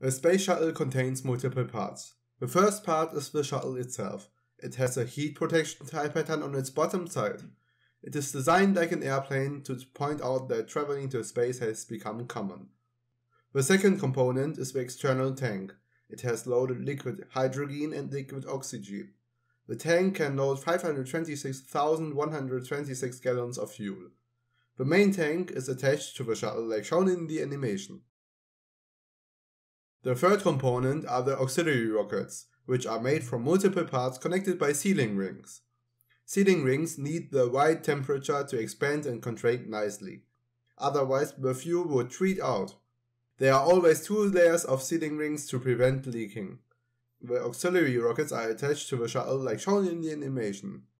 A space shuttle contains multiple parts. The first part is the shuttle itself. It has a heat protection tile pattern on its bottom side. It is designed like an airplane to point out that traveling to space has become common. The second component is the external tank. It has loaded liquid hydrogen and liquid oxygen. The tank can load 526,126 gallons of fuel. The main tank is attached to the shuttle like shown in the animation. The third component are the auxiliary rockets, which are made from multiple parts connected by sealing rings. Sealing rings need the right temperature to expand and contract nicely. Otherwise, the fuel would treat out. There are always 2 layers of sealing rings to prevent leaking. The auxiliary rockets are attached to the shuttle like shown in the animation.